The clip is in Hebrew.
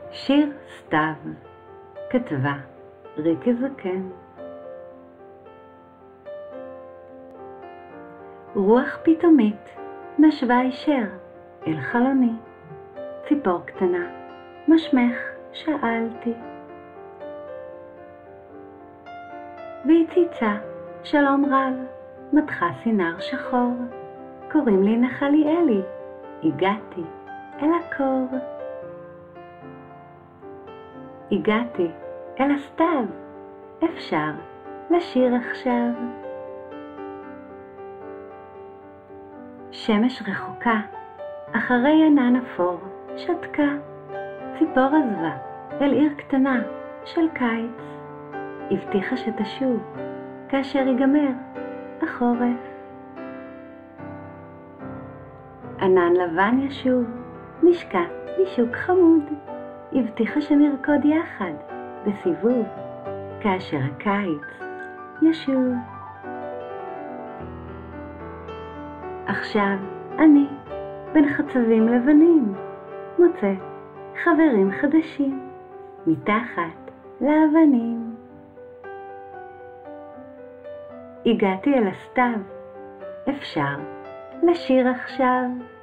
שיר סתיו, כתבה ריקי זקן. רוח פתאומית נשבה הישר אל חלוני, ציפור קטנה, מה שמך? שאלתי. והיא ציצה, שלום רב, מתחה סינר שחור, קוראים לי נחליאלי, הגעתי אל הקור. הגעתי אל הסתיו, אפשר לשיר עכשיו. שמש רחוקה, אחרי ענן אפור, שתקה, ציפור עזבה אל עיר קטנה של קיץ, הבטיחה שתשוב כאשר ייגמר החורף. ענן לבן ישוב, נשקע נישוק חמוד, הבטיחה שנרקוד יחד בסיבוב כאשר הקיץ ישוב. עכשיו אני בין חצבים לבנים מוצא חברים חדשים מתחת לאבנים. הגעתי אל הסתיו, אפשר לשיר עכשיו.